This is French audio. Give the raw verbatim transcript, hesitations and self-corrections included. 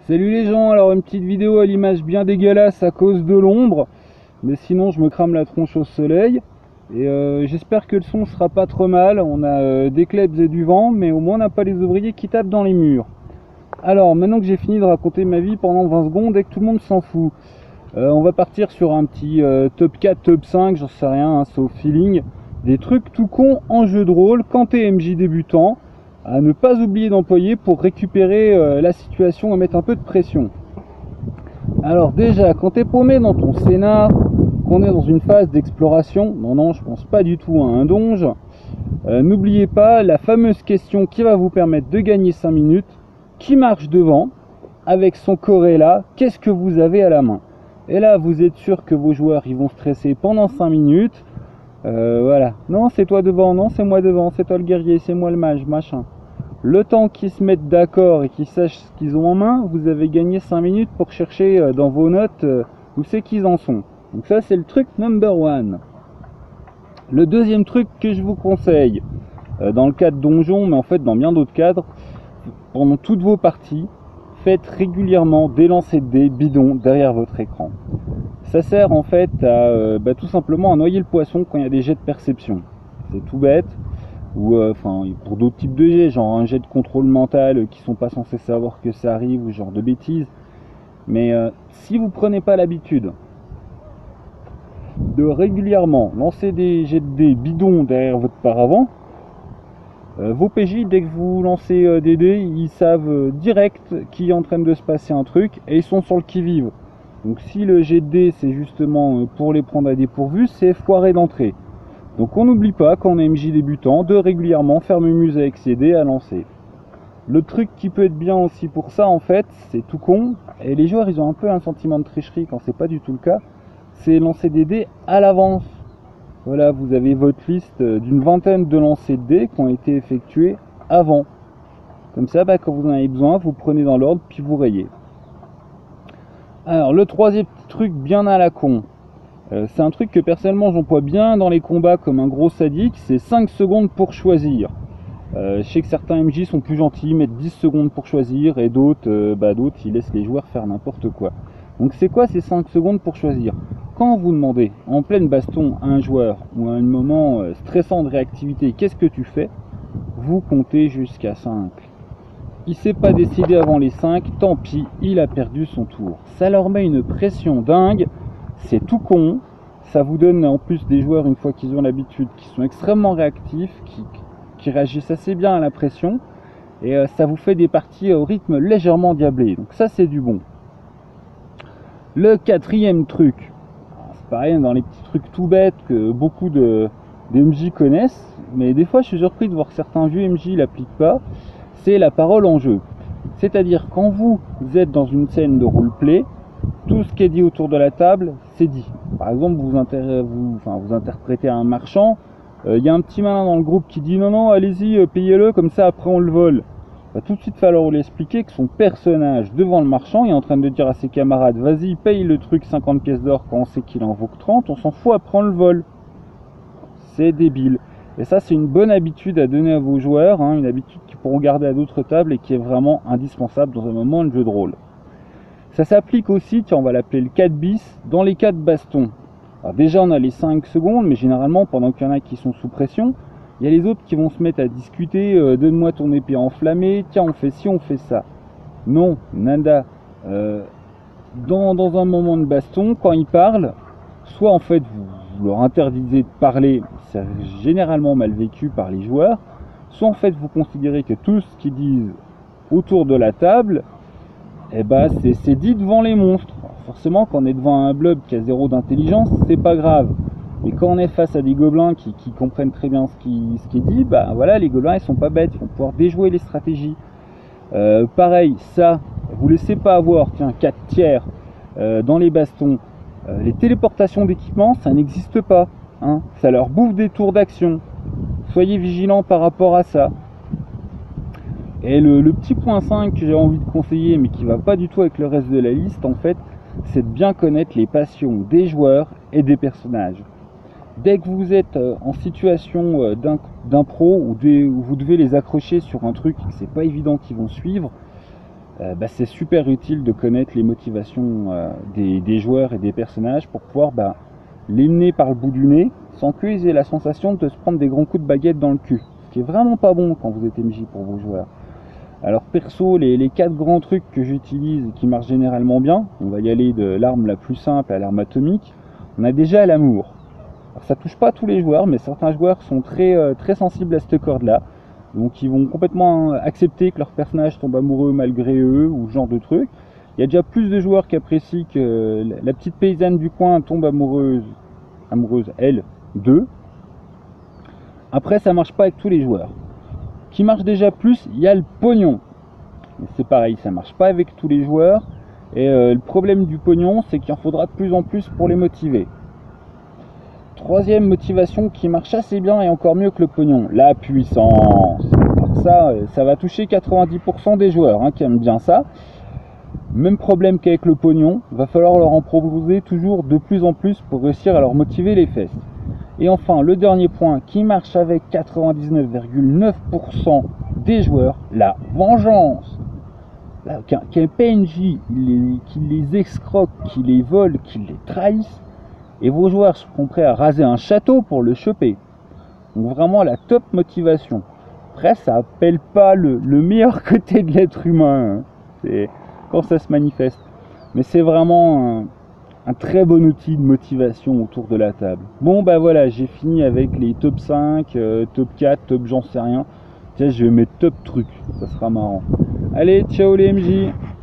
Salut les gens, alors une petite vidéo à l'image bien dégueulasse à cause de l'ombre, mais sinon je me crame la tronche au soleil, et euh, j'espère que le son sera pas trop mal. On a euh, des klebs et du vent, mais au moins on n'a pas les ouvriers qui tapent dans les murs. Alors maintenant que j'ai fini de raconter ma vie pendant vingt secondes et que tout le monde s'en fout, euh, on va partir sur un petit euh, top quatre, top cinq, j'en sais rien, hein, sauf feeling, des trucs tout cons en jeu de rôle quand t'es M J débutant, à ne pas oublier d'employer pour récupérer euh, la situation et mettre un peu de pression. Alors déjà, quand t'es paumé dans ton scénar, qu'on est dans une phase d'exploration, non non je pense pas du tout à un donge, euh, n'oubliez pas la fameuse question qui va vous permettre de gagner cinq minutes, qui marche devant, avec son corrélat, qu'est-ce que vous avez à la main? Et là vous êtes sûr que vos joueurs ils vont stresser pendant cinq minutes, euh, voilà, non c'est toi devant, non c'est moi devant, c'est toi le guerrier, c'est moi le mage, machin. Le temps qu'ils se mettent d'accord et qu'ils sachent ce qu'ils ont en main, vous avez gagné cinq minutes pour chercher dans vos notes où c'est qu'ils en sont. Donc ça c'est le truc number one. Le deuxième truc que je vous conseille, dans le cadre donjon, mais en fait dans bien d'autres cadres, pendant toutes vos parties, faites régulièrement des lancers de dés bidons derrière votre écran. Ça sert en fait à euh, bah, tout simplement à noyer le poisson quand il y a des jets de perception. C'est tout bête. Ou enfin euh, pour d'autres types de jets, genre un jet de contrôle mental euh, qui sont pas censés savoir que ça arrive, ou genre de bêtises. Mais euh, si vous prenez pas l'habitude de régulièrement lancer des jets de dés bidons derrière votre paravent, euh, vos P J, dès que vous lancez euh, des dés, ils savent euh, direct qu'il est en train de se passer un truc et ils sont sur le qui-vive. Donc si le jet de dés c'est justement euh, pour les prendre à dépourvu, c'est foiré d'entrée. Donc on n'oublie pas, quand on est M J débutant, de régulièrement faire mumuse avec ses dés à lancer. Le truc qui peut être bien aussi pour ça, en fait, c'est tout con, et les joueurs ils ont un peu un sentiment de tricherie quand c'est pas du tout le cas, c'est lancer des dés à l'avance. Voilà, vous avez votre liste d'une vingtaine de lancers de dés qui ont été effectués avant. Comme ça, bah, quand vous en avez besoin, vous prenez dans l'ordre, puis vous rayez. Alors, le troisième truc bien à la con, Euh, c'est un truc que personnellement j'emploie bien dans les combats comme un gros sadique, c'est cinq secondes pour choisir. Euh, je sais que certains M J sont plus gentils, mettent dix secondes pour choisir, et d'autres, euh, bah, d'autres ils laissent les joueurs faire n'importe quoi. Donc c'est quoi ces cinq secondes pour choisir? Quand vous demandez en pleine baston à un joueur, ou à un moment euh, stressant de réactivité, qu'est-ce que tu fais? Vous comptez jusqu'à cinq. Il s'est pas décidé avant les cinq, tant pis, il a perdu son tour. Ça leur met une pression dingue. C'est tout con, ça vous donne en plus des joueurs, une fois qu'ils ont l'habitude, qui sont extrêmement réactifs, qui, qui réagissent assez bien à la pression, et euh, ça vous fait des parties au rythme légèrement diablé, donc ça c'est du bon. Le quatrième truc, c'est pareil dans les petits trucs tout bêtes que beaucoup de, de M J connaissent, mais des fois je suis surpris de voir certains vieux M J ne l'appliquent pas, c'est la parole en jeu. C'est-à-dire quand vous, vous êtes dans une scène de roleplay, tout ce qui est dit autour de la table, c'est dit. Par exemple, vous, inter vous, enfin, vous interprétez un marchand, il euh, y a un petit malin dans le groupe qui dit non, non, allez-y, euh, payez-le, comme ça après on le vole. Il va tout de suite falloir lui expliquer que son personnage devant le marchand est en train de dire à ses camarades, vas-y, paye le truc cinquante pièces d'or quand on sait qu'il en vaut que trente, on s'en fout, après on le vole. C'est débile. Et ça, c'est une bonne habitude à donner à vos joueurs, hein, une habitude qu'ils pourront garder à d'autres tables et qui est vraiment indispensable dans un moment de jeu de rôle. Ça s'applique aussi, tiens, on va l'appeler le quatre bis, dans les cas de baston. Alors déjà, on a les cinq secondes, mais généralement, pendant qu'il y en a qui sont sous pression, il y a les autres qui vont se mettre à discuter, euh, donne-moi ton épée enflammée, tiens, on fait ci, on fait ça. Non, nada. Euh, dans, dans un moment de baston, quand ils parlent, soit en fait, vous, vous leur interdisez de parler, c'est généralement mal vécu par les joueurs, soit en fait, vous considérez que tout ce qu'ils disent autour de la table, eh ben, c'est dit devant les monstres. Alors forcément, quand on est devant un blob qui a zéro d'intelligence, c'est pas grave. Mais quand on est face à des gobelins qui, qui comprennent très bien ce qui, ce qui est dit, bah voilà, les gobelins ils sont pas bêtes, ils vont pouvoir déjouer les stratégies. Euh, pareil, ça, vous laissez pas avoir, tiens, quatre tiers euh, dans les bastons. Euh, les téléportations d'équipement, ça n'existe pas. Hein, ça leur bouffe des tours d'action. Soyez vigilants par rapport à ça. Et le, le petit point cinq que j'ai envie de conseiller, mais qui va pas du tout avec le reste de la liste, en fait, c'est de bien connaître les passions des joueurs et des personnages. Dès que vous êtes en situation d'impro où, où vous devez les accrocher sur un truc et que c'est pas évident qu'ils vont suivre, euh, bah, c'est super utile de connaître les motivations euh, des, des joueurs et des personnages pour pouvoir bah, les mener par le bout du nez sans qu'ils aient la sensation de se prendre des grands coups de baguette dans le cul. Ce qui est vraiment pas bon quand vous êtes M J pour vos joueurs. Alors perso, les, les quatre grands trucs que j'utilise et qui marchent généralement bien, on va y aller de l'arme la plus simple à l'arme atomique. On a déjà l'amour. Alors ça touche pas tous les joueurs, mais certains joueurs sont très, euh, très sensibles à cette corde-là. Donc ils vont complètement accepter que leur personnage tombe amoureux malgré eux, ou ce genre de truc. Il y a déjà plus de joueurs qui apprécient que la petite paysanne du coin tombe amoureuse, amoureuse elle, d'eux. Après, ça marche pas avec tous les joueurs. Qui marche déjà plus, il y a le pognon. C'est pareil, ça marche pas avec tous les joueurs. Et euh, le problème du pognon, c'est qu'il en faudra de plus en plus pour les motiver. Troisième motivation qui marche assez bien et encore mieux que le pognon, la puissance. Alors ça, ça va toucher quatre-vingt-dix pour cent des joueurs hein, qui aiment bien ça. Même problème qu'avec le pognon, va falloir leur en proposer toujours de plus en plus pour réussir à leur motiver les fesses. Et enfin, le dernier point qui marche avec quatre-vingt-dix-neuf virgule neuf pour cent des joueurs, la vengeance. Qu'un P N J les, qui les escroque, qui les vole, qui les trahisse, et vos joueurs seront prêts à raser un château pour le choper. Donc vraiment la top motivation. Après, ça appelle pas le, le meilleur côté de l'être humain, hein. C'est quand ça se manifeste. Mais c'est vraiment un, un très bon outil de motivation autour de la table. Bon bah voilà, j'ai fini avec les top cinq, euh, top quatre, top j'en sais rien. Tiens, je vais mettre top trucs, ça sera marrant. Allez, ciao les M J.